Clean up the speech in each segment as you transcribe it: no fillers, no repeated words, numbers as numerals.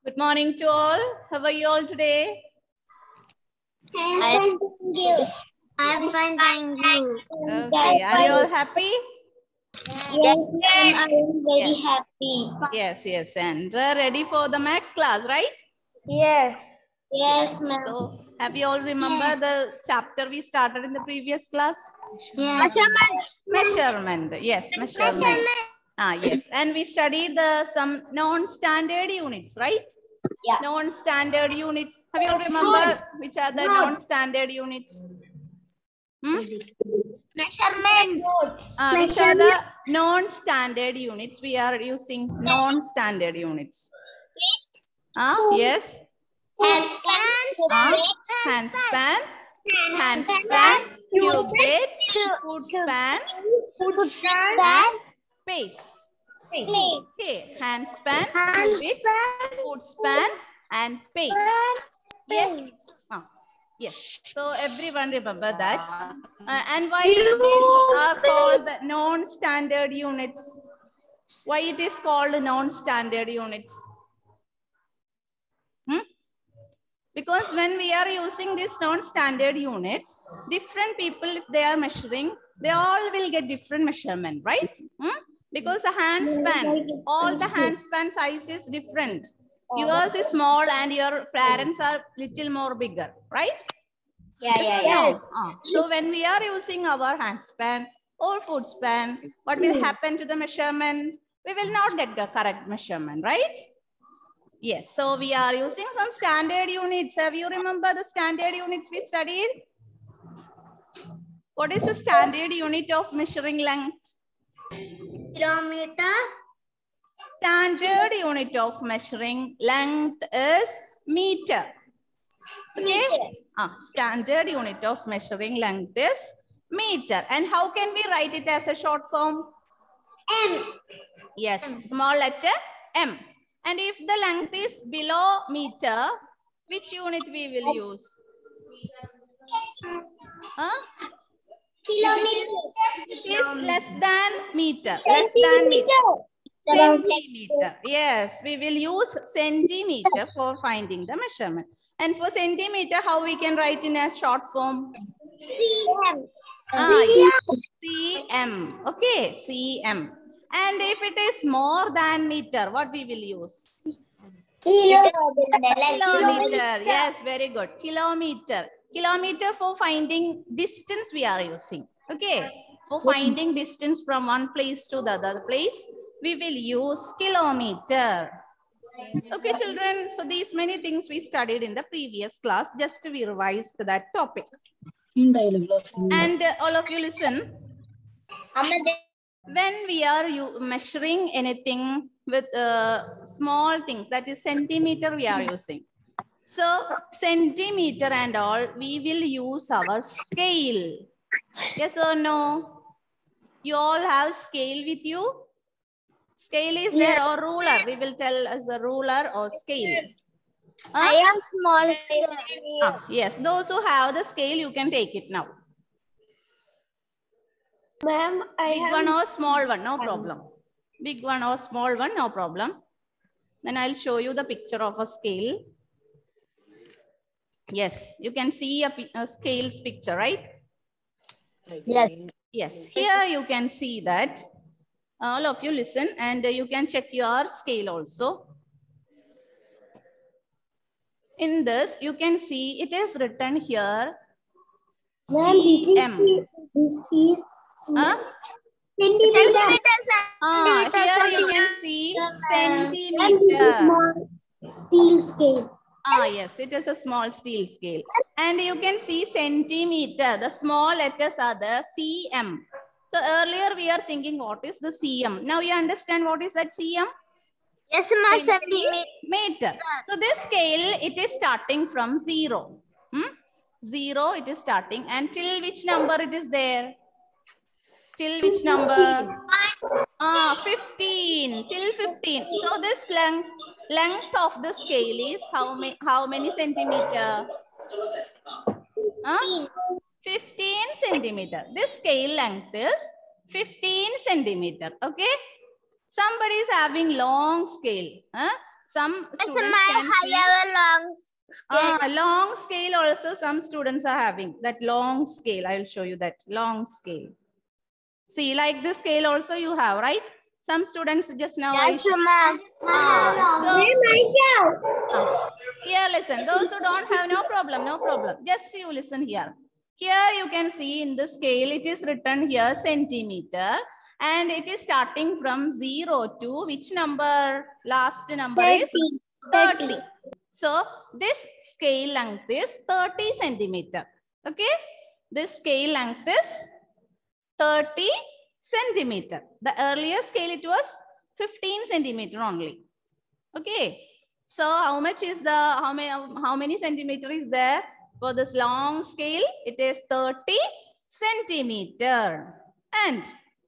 Good morning to all. How are you all today? I'm fine, thank you. I'm fine, thank you. Okay, are you all happy? Yes, ma'am, I am very happy. Yes. And ready for the maths class, right? Yes. Yes, ma'am. So, have you all remember the chapter we started in the previous class? Yes. Measurement. Yes, measurement. Yes. And we studied some non-standard units, right? Yeah. Non-standard units. Have you all remember which are the non-standard units? Measurement. Which are the non-standard units? We are using non-standard units. Yes. Handspan, cubit, footspan, and pace. Okay, handspan, cubit, footspan, and pace. Yes. Yes. So everyone remember that. And why these are called the non-standard units? Why it is called non-standard units? Because when we are using these non-standard units, different people, if they are measuring, they all will get different measurement, right? Because the handspan, all the handspan size is different. Yours is small and your parents are little more bigger, right? Yeah. So when we are using our handspan or footspan, what will happen to the measurement? We will not get the correct measurement, right? Yes, so we are using some standard units. Have you remember the standard units we studied? What is the standard unit of measuring length? Kilometer. Standard unit of measuring length is meter. Okay? Standard unit of measuring length is meter. And how can we write it as a short form? M. Yes, small letter M. And if the length is below meter, which unit we will use? Kilometer. It is less than meter. Less than meter. Centimeter. Yes, we will use centimeter for finding the measurement. And for centimeter, how we can write in a short form? CM. Yes. CM. Okay, CM. And if it is more than meter, what we will use? Kilometer. Yes, very good. Kilometer. Kilometer for finding distance we are using. Okay. For finding distance from one place to the other place, we will use kilometer. Okay, children. So these many things we studied in the previous class. Just we revised that topic. And all of you listen. When we are measuring anything with small things, that is centimeter we are using. So centimeter and all, we will use our scale. Yes or no? You all have scale with you? Scale is there or ruler? We will tell as a ruler or scale. I am small scale. Yes, those who have the scale, you can take it now. Ma'am, Big one or small one, no problem. Big one or small one, no problem. Then I'll show you the picture of a scale. Yes, you can see a scale's picture, right? Yes. Yes, here you can see that. All of you listen and you can check your scale also. In this, you can see it is written here CM. This is Centimeter. Here you can see centimeter. Steel scale. Yes, it is a small steel scale. And you can see centimeter. The small letters are the CM. So earlier we are thinking what is the CM. Now you understand what is that CM? Yes, centimeter. So this scale, it is starting from 0. 0 it is starting. And till which number it is there? Till which number? 15. Till 15. So this length of the scale is how many centimeter? 15 centimeter. This scale length is 15 centimeter. Okay. Somebody is having long scale. some Yes, students I can see. have a long scale. Long scale also some students are having. That long scale, I will show you that long scale. See, like this scale also you have, right? Some students just now. Yes, ma'am. Here, listen. Those who don't have, no problem, no problem. Just you listen here. Here you can see in the scale, it is written here centimeter. And it is starting from 0 to which number? Last number is 30. So this scale length is 30 centimeter. Okay. This scale length is 30 centimeter. The earlier scale it was 15 centimeter only. Okay. So how much is the, how many centimeter is there for this long scale? It is 30 centimeter. And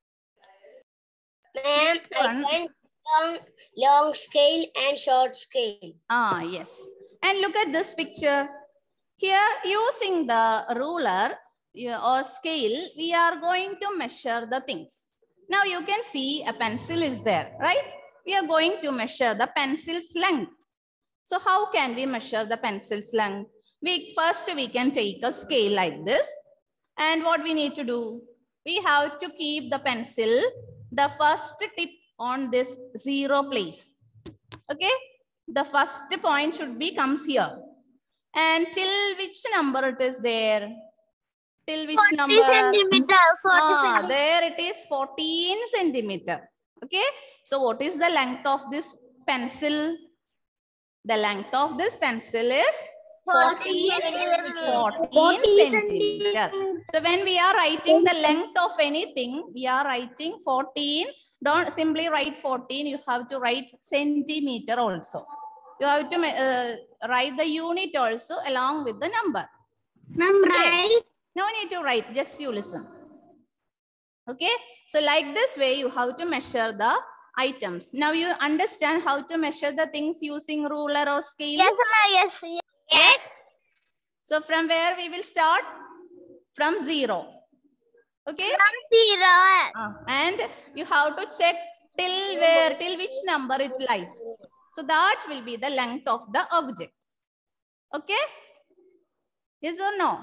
Ma'am, I find long scale and short scale. Yes. And look at this picture. Here, using the ruler or scale, we are going to measure the things. Now you can see a pencil is there, right? We are going to measure the pencil's length. So how can we measure the pencil's length? First, we can take a scale like this. And what we need to do? We have to keep the pencil, the first tip on this 0 place. Okay? The first point should be comes here. And till which number it is there? Till which 40 number? centimeter. 40 centimeter. There it is 14 centimeter. Okay. So what is the length of this pencil? The length of this pencil is 14 centimeter. So when we are writing the length of anything, we are writing 14. Don't simply write 14. You have to write centimeter also. You have to write the unit also along with the number. Ma'am, right? No need to write, just you listen. Okay, so like this way you have to measure the items. Now you understand how to measure the things using ruler or scale? Yes, ma'am. Yes. So from where we will start? From 0. Okay? From 0. And you have to check till where, till which number it lies. So that will be the length of the object. Okay? Yes or no?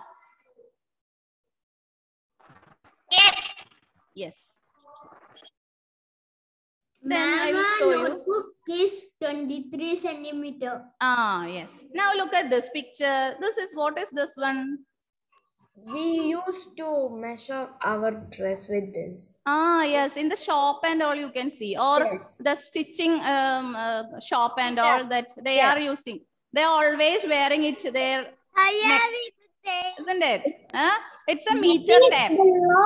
Yes. Yes. Then I will show you. Notebook is 23 centimeter. Yes. Now look at this picture. This is, what is this one? We used to measure our dress with this. Yes. In the shop and all you can see. Or Yes. the stitching shop and all that they are using. They are always wearing it there. Isn't it? It's a meter tape.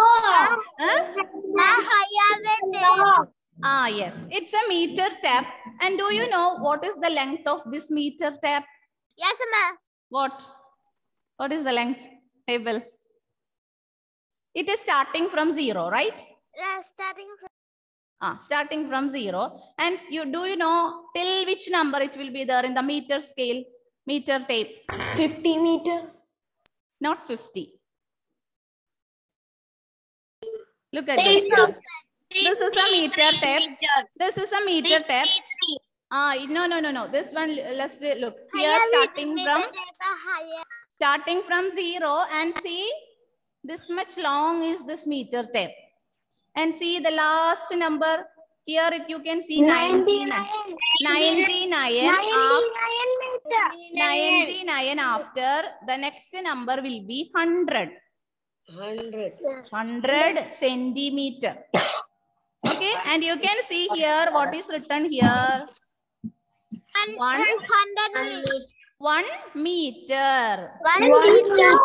Yes. It's a meter tape. And do you know what is the length of this meter tape? Yes, ma'am. What? What is the length table? It is starting from 0, right? Starting from 0. And do you know till which number it will be there in the meter scale, meter tape? 50 meter. Not 50. Look at this. This is a meter tape. This is a meter tape. No. This one, let's look. Here starting from 0 and see this much long is this meter tape. And see the last number. Here you can see 99. 99 after the next number will be 100. 100 centimeter. Okay, and you can see here what is written here. 1 meter. 1 meter.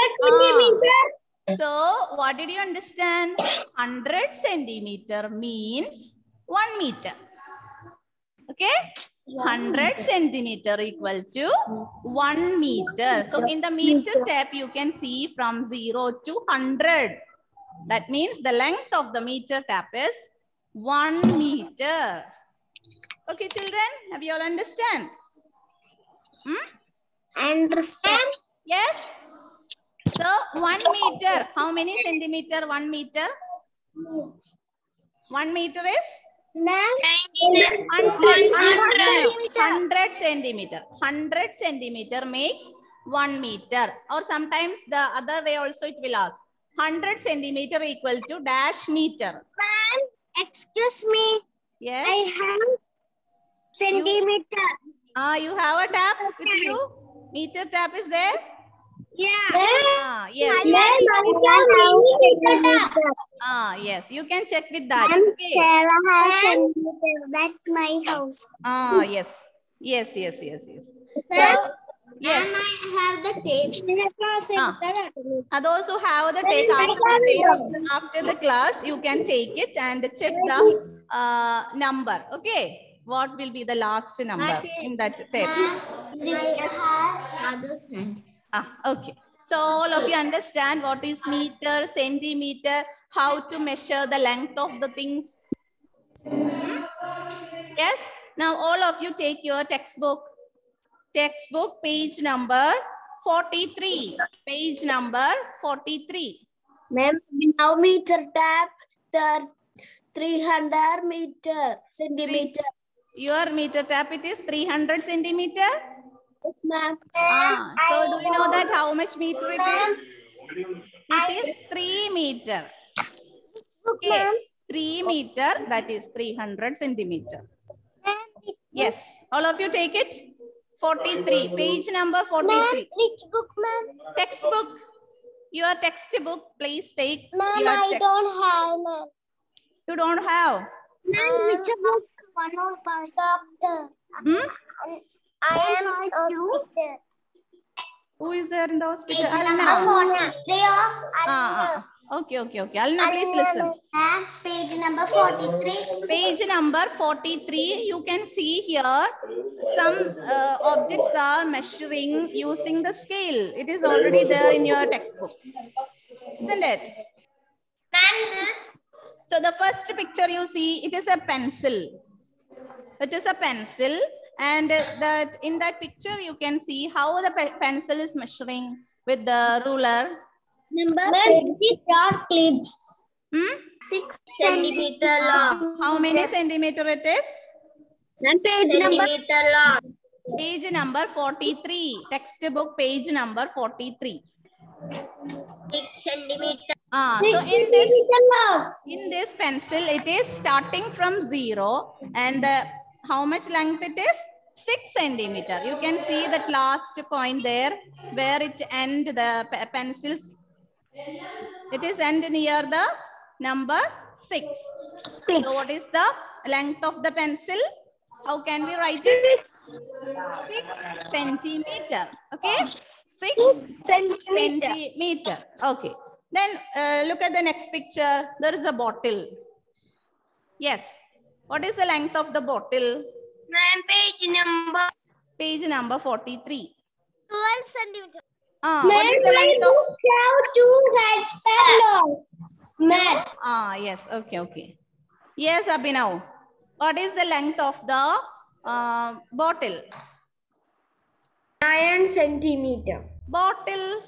So what did you understand? 100 centimeter means 1 meter. Okay, 100 centimeter equal to 1 meter. So in the meter tape you can see from 0 to 100. That means the length of the meter tape is 1 meter. Okay, children, have you all understand? Understand? Yes. So 1 meter, how many centimeter 1 meter? 1 meter is 100 centimeter. 100 centimeter makes 1 meter. Or sometimes the other way also it will ask. 100 centimeter equal to dash meter. Ma'am, excuse me. Yes. I have centimeter. You have a tab with you? Meter tab is there? Yeah. Yes. Yes. You can check with that. Okay. Sarah has centimeter. That's my house. Yes. Yes. So, Yes. yes. I have the tape. Those who have the take after the class, you can take it and check the number. Okay. What will be the last number in that tape? Yes. Okay. So all of you understand what is meter, centimeter, how to measure the length of the things? Yes. Now all of you take your textbook. Textbook page number 43. Page number 43. Ma'am, now meter tab, the 300 centimeter. Your meter tap, it is 300 centimeter. Ma'am. So do you know that how much meter it is? It is 3 meter. Okay. 3 meter, that is 300 centimeter. Yes. All of you take it. 43. Page number 43. Which book, ma'am? Textbook. Your textbook, please take. Ma'am, your I don't have, ma'am. You don't have? Ma'am, which book? 105. Doctor. I am hospital. Who is there in the hospital? Page Alna. number 43. Okay. Alna, please listen. Page number 43. Page number 43. You can see here some objects are measuring using the scale. It is already there in your textbook. Isn't it? So the first picture you see, it is a pencil. It is a pencil. And that in that picture, you can see how the pencil is measuring with the ruler. Number 50 clips. 6 centimeter long. How many centimeter it is? Page number long. Page number 43. Textbook page number 43. 6 centimeter. So in this pencil, it is starting from 0 and how much length it is? 6 centimeter. You can see that last point there where it end the pencils. It is end near the number 6. So what is the length of the pencil? How can we write it? 6 centimeter. Okay. 6 centimeter. Okay. Then look at the next picture. There is a bottle. Yes. What is the length of the bottle? Page number 43. 12 centimeter. What is the length of? Yes. Okay. Yes, Abhinav. What is the length of the bottle? 9 centimeter. Bottle.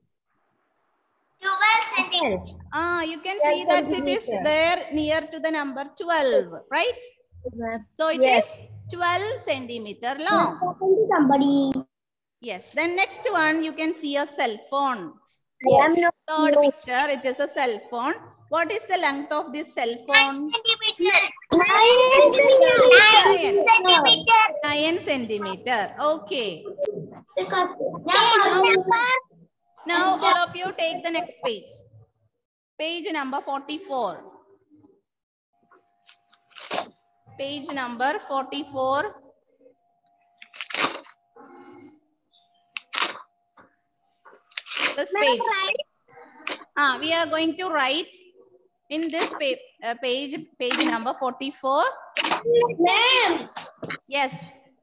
12 centimeter. You can see that it is there near to the number 12, right? So it is 12 centimeter long. Yes. Then next one, you can see a cell phone. Third picture, it is a cell phone. What is the length of this cell phone? 9 centimeter. Okay. Now all of you take the next page. Page number 44. Page number 44. This page. We are going to write in this page number 44. Ma'am. Yes.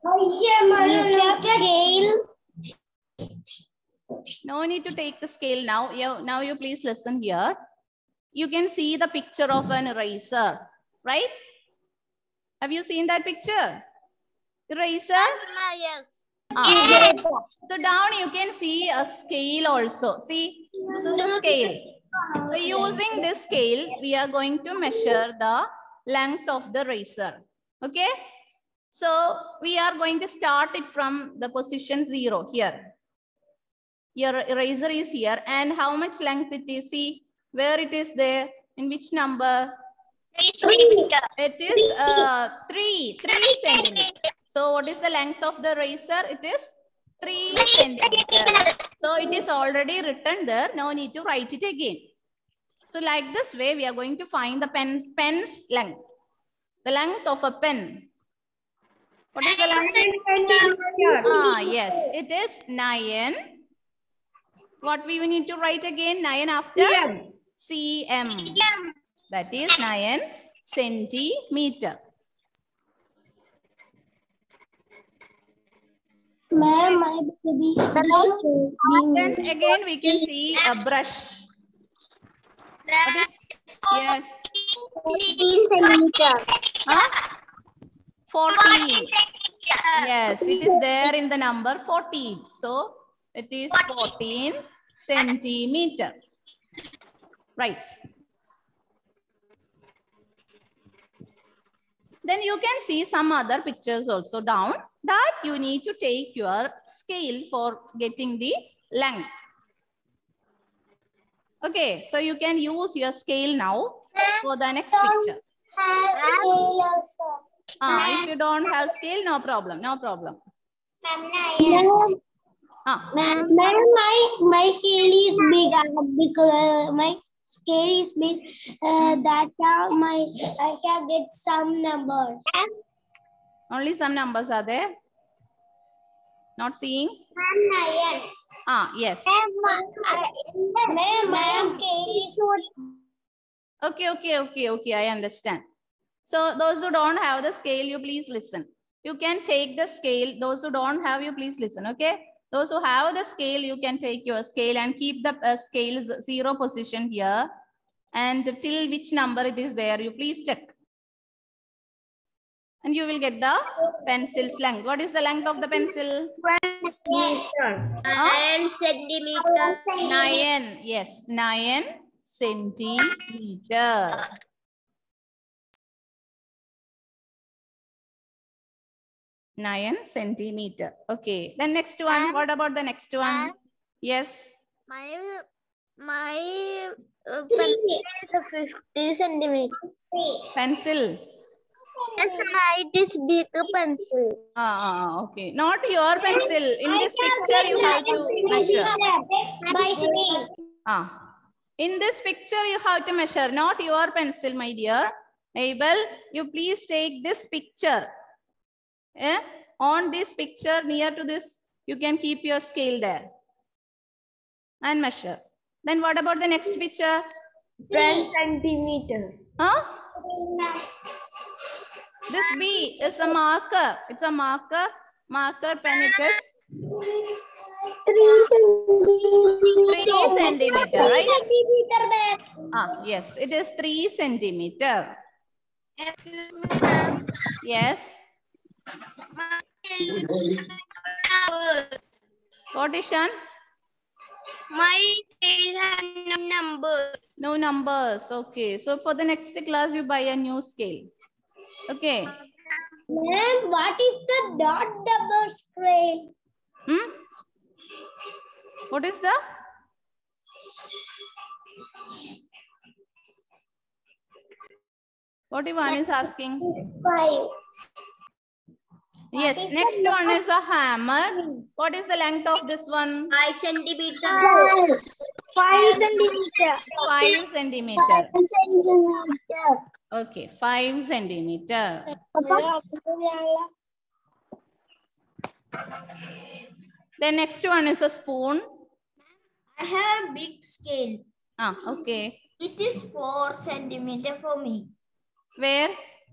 No need to take the scale now. Now you please listen here. You can see the picture of an eraser, right? Have you seen that picture? Eraser? Yes. So down you can see a scale also. See, this is a scale. So using this scale, we are going to measure the length of the razor. Okay. So we are going to start it from the position 0 here. Your razor is here, and how much length it is? See where it is there. In which number? 3. It is 3 centimeters. So what is the length of the razor? It is 3 centimeters. So it is already written there. Now need to write it again. So like this way, we are going to find the pen's length. The length of a pen. What is the length? Yes, it is 9. What we need to write again? 9 after? cm. That is 9 centimeter. Ma'am, my baby. Then again we can see a brush. What is? Yes. 14 centimeter. Huh? 14. Yes, it is there in the number 14. So it is 14 centimeter. Right. Then you can see some other pictures also down that you need to take your scale for getting the length. Okay, so you can use your scale now for the next picture. If you don't have scale, no problem, no problem. Ma'am, my scale is big because my scale is big. That time I can get some numbers. Only some numbers are there. Not seeing? Yes. Ma'am, my scale is Okay, I understand. So those who don't have the scale, you please listen. You can take the scale. Those who don't have, you please listen, okay? Those who have the scale, you can take your scale and keep the scale's 0 position here. And till which number it is there, you please check. And you will get the pencil's length. What is the length of the pencil? 9 centimeter. 9. Yes, 9 centimeter. Nine centimeter. Okay. Then next one. What about the next one? Yes. My pencil is 50 centimeter. Pencil. Yes, it is big pencil. Okay. Not your pencil. In this picture, you have to measure. My scale. In this picture, you have to measure. Not your pencil, my dear. Abel, you please take this picture. On this picture, near to this, you can keep your scale there and measure. Then what about the next picture? 12 centimeter. This B is a marker. It's a marker. Marker pen it is 3 centimeter, right? Yes, it is 3 centimeter. Yes. What is Shan? My scale has no numbers. No numbers. Okay. So for the next class, you buy a new scale. Okay. Ma'am, what is the dot number scale? What is the? What Ivan is asking? 5. Yes, next one is a hammer. What is the length of this one? 5 centimeter. 5 centimeter. 5 centimeter. 5 centimeter. Okay, 5 centimeter. The next one is a spoon. I have a big scale. Okay. It is 4 centimeter for me. Where?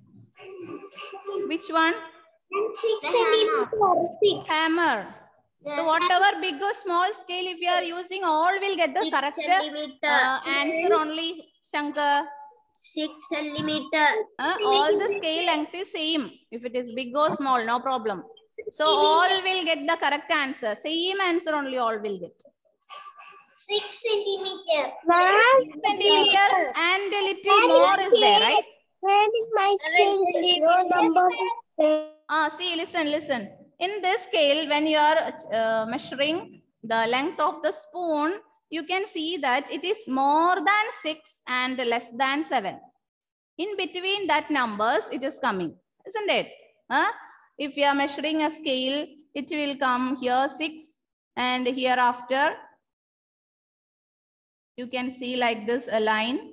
Which one? 6 centimeter. Hammer. Yes. So whatever big or small scale, if you are using, all will get the correct answer only, Shankar. 6 centimeter. All the scale length is same. If it is big or small, no problem. So all will get the correct answer. Same answer only all will get. 6 centimeter. 6 centimeter and a little more is there, right? Where is my scale? No number. See, listen. In this scale, when you are measuring the length of the spoon, you can see that it is more than 6 and less than 7. In between that numbers, it is coming, isn't it? If you are measuring a scale, it will come here 6 and hereafter you can see like this a line,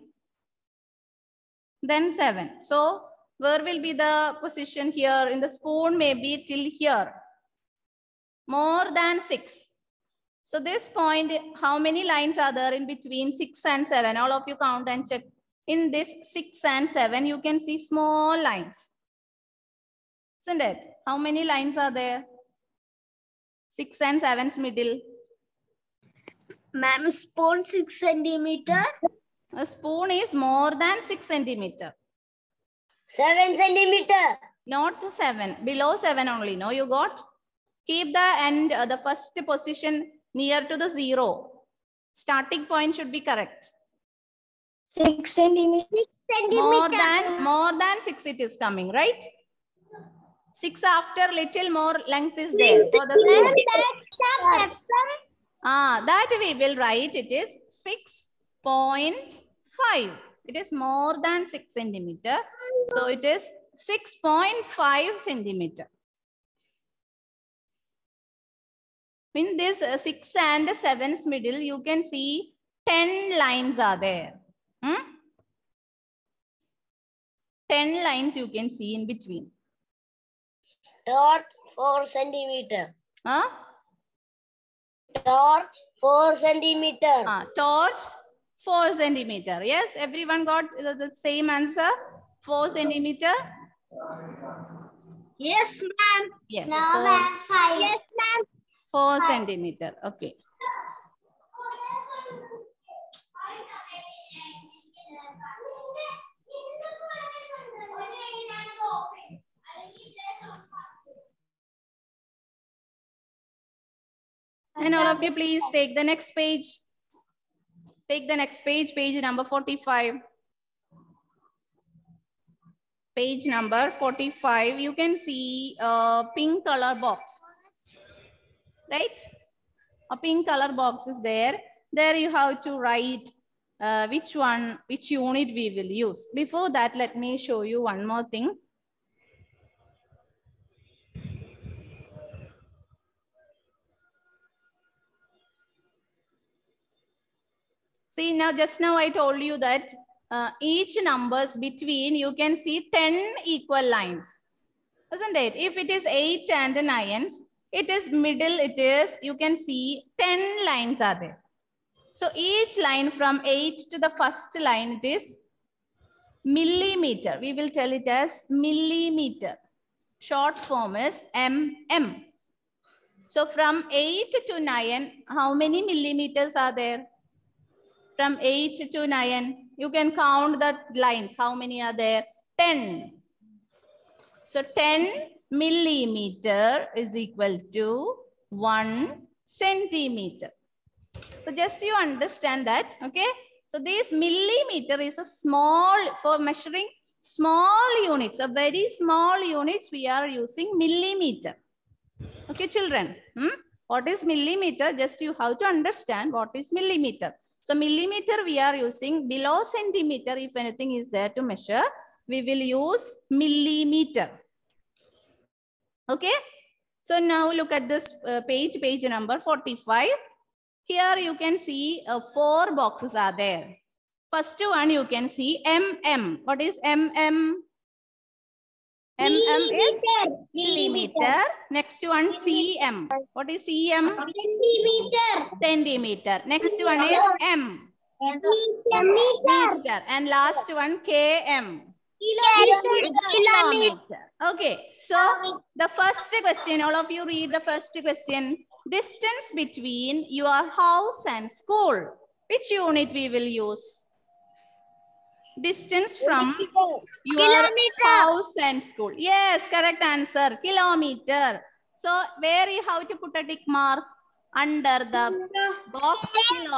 then 7. So where will be the position here in the spoon? Maybe till here, more than 6. So this point, how many lines are there in between 6 and 7? All of you count and check. In this 6 and 7, you can see small lines, isn't it? How many lines are there? 6 and 7's middle. Ma'am, spoon 6 centimeter. A spoon is more than 6 centimeter. 7 centimeter. Not 7, below 7 only. No, you got? Keep the end, the first position near to the 0. Starting point should be correct. 6 centimeter. 6 centimeter. More than 6 it is coming, right? 6 after little more length is there. So the spoon. That we will write it is 6.5. It is more than 6 centimeter. So it is 6.5 centimeter. In this 6 and 7's middle, you can see 10 lines are there. 10 lines you can see in between. Torch 4 centimeter. Torch 4 centimeter. Torch 4 centimeter. Yes, everyone got the same answer. 4 centimeter. Yes, ma'am. Yes. No, ma'am. Yes, ma'am. 4 centimeter. Okay. And all of you, please take the next page. Take the next page, page number 45. Page number 45, you can see a pink color box, right? A pink color box is there. There you have to write which unit we will use. Before that, let me show you one more thing. See, just now I told you that each numbers between, you can see 10 equal lines, isn't it? If it is 8 and 9s, it is middle, you can see 10 lines are there. So each line from 8 to the first line, it is millimeter. We will tell it as millimeter. Short form is mm. So from 8 to 9, how many millimeters are there? From 8 to 9, you can count the lines. How many are there? 10. So 10 millimeter is equal to 1 centimeter. So just you understand that, okay? So this millimeter is a small, for measuring small units, a very small units, we are using millimeter. Okay, children? What is millimeter? Just you have to understand what is millimeter. So millimeter we are using, below centimeter, if anything is there to measure, we will use millimeter. Okay. So now look at this page number 45. Here you can see 4 boxes are there. First one you can see mm. What is mm? Mm is millimeter. Next one cm. What is cm? Centimeter. Next one is m. Meter. And last one km. Kilometer. Okay. So the first question, all of you read the first question. Distance between your house and school. Which unit we will use? Distance from your house and school. Yes, correct answer. Kilometer. So where you have to put a tick mark? Under the box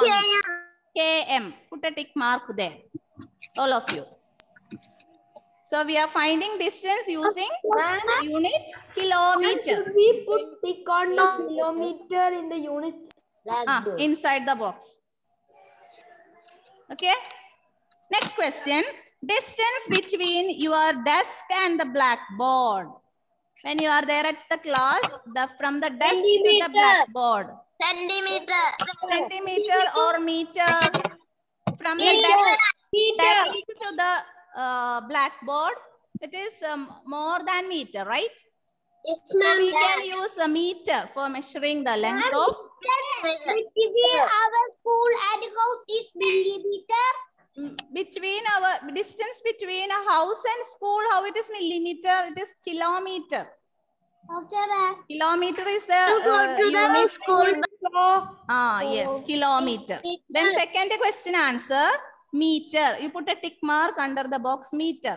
kilometer. KM. Put a tick mark there. All of you. So we are finding distance using unit kilometer. Should we put tick on the kilometer in the units? Inside the box. Okay. Next question. Distance between your desk and the blackboard. When you are there at the class, from the desk to the blackboard. Centimeter or meter. From the desk to the blackboard, it is more than meter, right? Yes, So ma'am. we can use a meter for measuring the length of. Between our school and house is millimeter. Between our distance between a house and school, how it is millimeter? It is kilometer. Okay, ma'am. Kilometer is the unit. School. Yes, kilometer. Then second question answer, meter. You put a tick mark under the box, meter.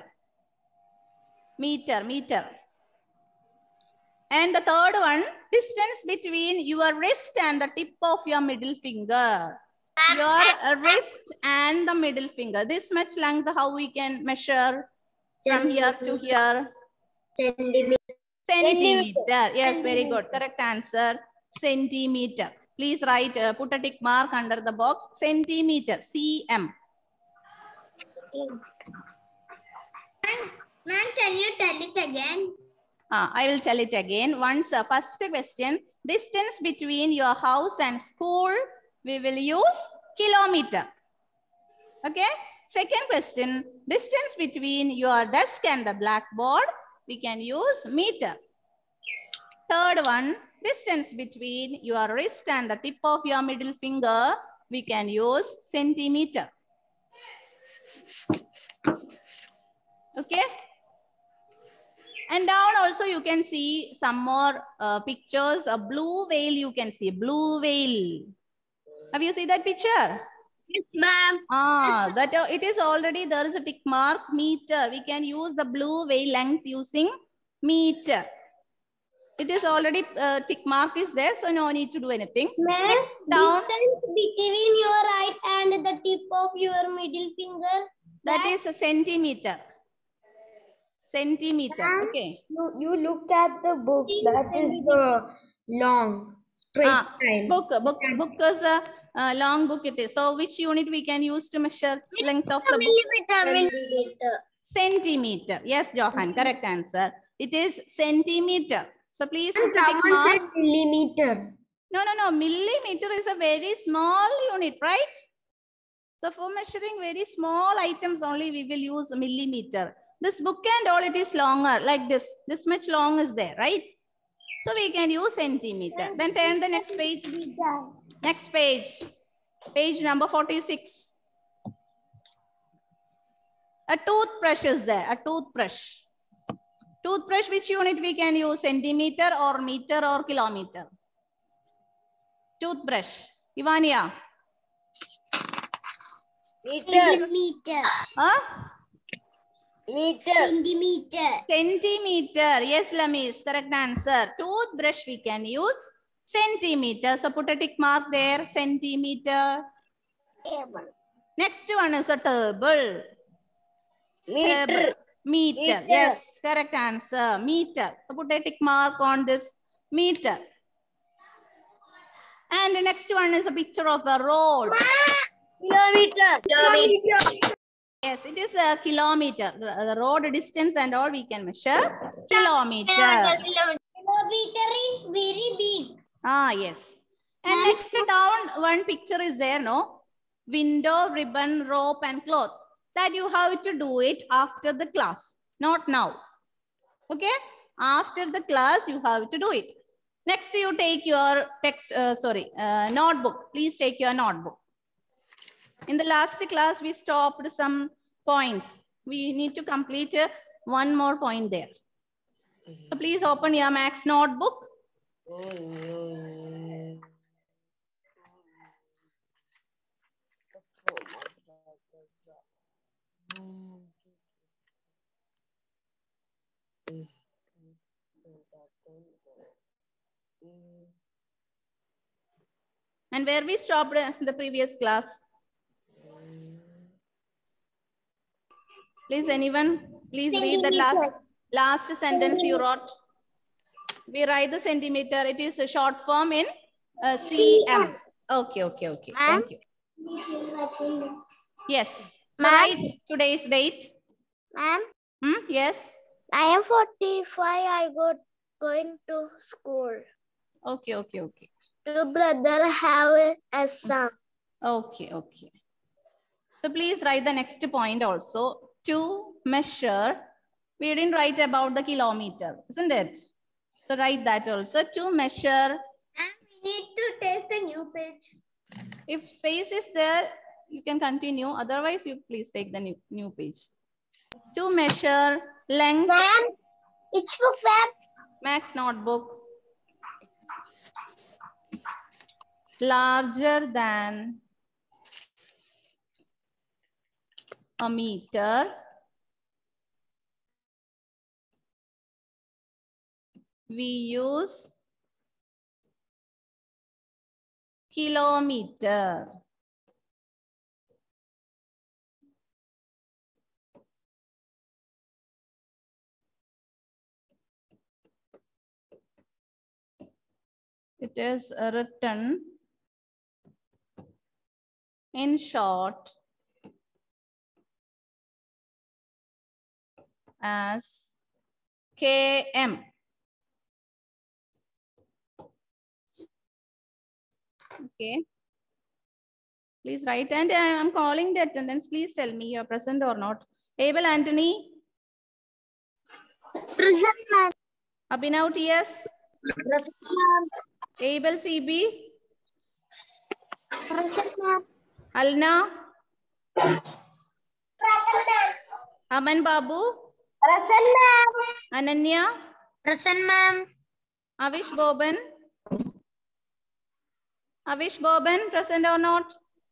Meter. And the third one, distance between your wrist and the tip of your middle finger. Your wrist and the middle finger. This much length, how we can measure from here to here? Centimeter. Yes, very good. Correct answer. Centimeter. Please write, put a tick mark under the box. Centimeter. CM. Ma'am, can you tell it again? I will tell it again. Once, first question. Distance between your house and school, we will use kilometer. Okay. Second question. Distance between your desk and the blackboard, we can use meter. Third one, distance between your wrist and the tip of your middle finger, we can use centimeter. Okay. And down also you can see some more pictures. A blue whale you can see. Blue whale. Have you seen that picture? Yes, ma'am. That it is already, there is a tick mark, meter. We can use the blue whale length using meter. It is already tick mark is there, so no need to do anything. Next down. Distance between your right and the tip of your middle finger. That is a centimeter. Centimeter. Okay. You look at the book. That is the long straight line. Book is a long book it is. So which unit we can use to measure length of the book? Millimeter. Centimeter. Yes, Johan. Correct answer. It is centimeter. So please put a tick Someone mark. said millimeter. No. Millimeter is a very small unit, right? So for measuring very small items only, we will use millimeter. This book and all, it is longer, like this. This much long is there, right? So we can use centimeter. Then turn the next page. Next page. Page number 46. A toothbrush is there. A toothbrush. Toothbrush, which unit we can use? Centimeter or meter or kilometer? Toothbrush. Ivania. Meter. Huh? Meter. Centimeter. Centimeter. Yes, Lamis. Correct answer. Toothbrush we can use centimeter. So put a tick mark there. Centimeter. Next one is a table. Meter. Meter. Meter. Yes, correct answer. Meter. So put a tick mark on this meter. And the next one is a picture of a road. Kilometer. Yes, it is a kilometer. The road distance and all we can measure. Kilometer. Kilometer is very big. Yes. And next down, one picture is there, no? Window, ribbon, rope, and cloth. That you have to do it after the class, not now. Okay? After the class, you have to do it. Next, you take your notebook. Please take your notebook. In the last class, we stopped some points. We need to complete one more point there. So please open your Max notebook. And where we stopped the previous class? Please, anyone? Please read the last sentence you wrote. We write the centimeter. It is a short form in cm. Okay. Thank you. Yes. So write today's date. Ma'am, Yes. I am 45. I going to school. Okay. Two brothers have a son. Okay. So please write the next point also. To measure. We didn't write about the kilometer, isn't it? So write that also. To measure. And we need to take a new page. If space is there, you can continue. Otherwise, you please take the new page. To measure length. Ma'am, which book, ma'am? Max notebook. Larger than a meter. We use kilometer. It is written in short as km. Okay. Please write, and I am calling the attendance. Please tell me you are present or not. Abel Anthony. Present, ma'am. Abhinav TS. Present, ma'am. Abel CB. Present, ma'am. Alna. Present, ma'am. Aman Babu. Present, ma'am. Ananya. Present, ma'am. Avish Boban. Avish Boban, present or not?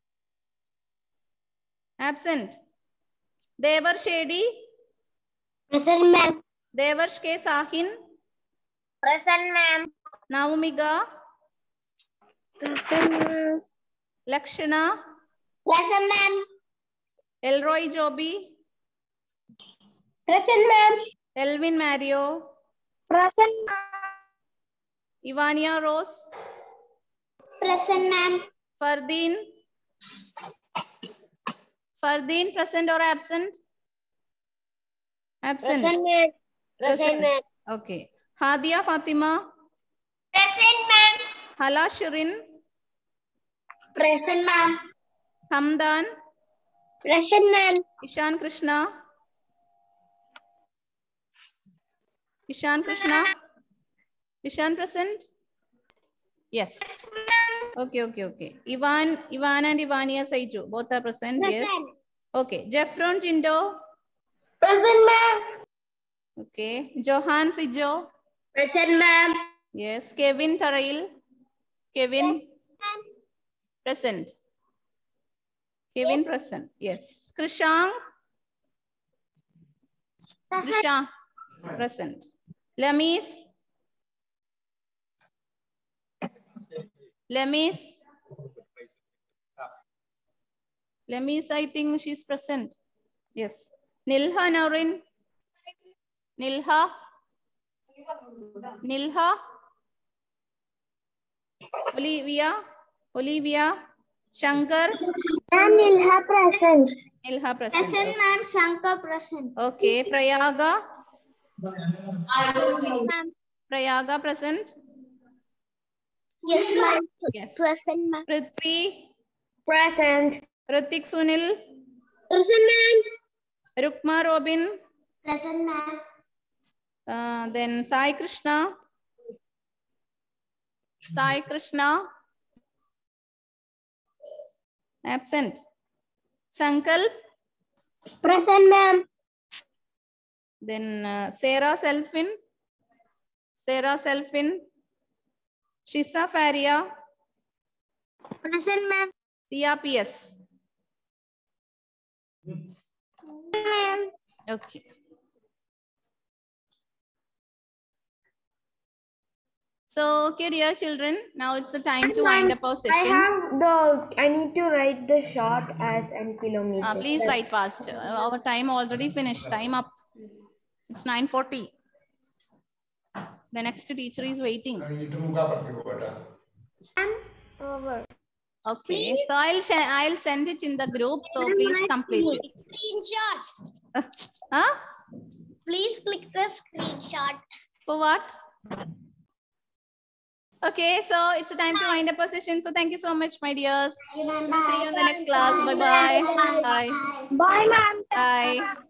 Absent. Devar Shedi. Present, ma'am. Devarsh K. Sahin. Present, ma'am. Naumiga. Present, ma'am. Lakshana. Present, ma'am. Elroy Joby. Present, ma'am. Elvin Mario. Present, ma'am. Ivania Rose. Present, ma'am. Fardeen. Fardeen, present or absent? Absent. Present, ma'am. Present, ma'am. Okay. Hadia Fatima. Present, ma'am. Hala Shirin. Present, ma'am. Hamdan. Present, ma'am. Ishan Krishna. Ishan Krishna. Ishan present? Yes. Okay. Ivan and Ivania Saiju. Both are present. Yes. Present. Okay. Jeffron Jindo. Present, ma'am. Okay. Johan Sijo. Present, ma'am. Yes. Kevin Tarail. Kevin. Present. Kevin Yes. present. Yes. Krishang. Krishang. Present. Lemis. Lemis. Lemis, I think she's present. Yes. Nilha Naurin. Nilha. Nilha. Olivia. Shankar. Ma'am, Nilha present. Nilha present. Present, Okay. ma'am. Shankar present. Okay. Prayaga. Ma'am. Prayaga present. Yes, ma'am. Yes. Present, ma'am. Prithvi. Present. Ritik Sunil. Present, ma'am. Rukma Robin. Present, ma'am. Then Sai Krishna. Sai Krishna. Absent. Sankalp. Present, ma'am. Then Sarah Selfin. Sarah Selfin. Shisa Faria. Present, ma'am. CRPS. Ma'am. Okay. So, okay, dear children, now it's the time to wind up our session. I need to write the short as and kilometer. Please write fast. Our time already finished. Time up. It's 9:40. The next teacher is waiting. Over. Okay, so I'll send it in the group. So please complete it. Screenshot. Huh? Please click the screenshot. For what? Okay, so it's a time to wind up our session. So thank you so much, my dears. We'll see you in the next class. Bye-bye. Bye. Bye, ma'am. Bye.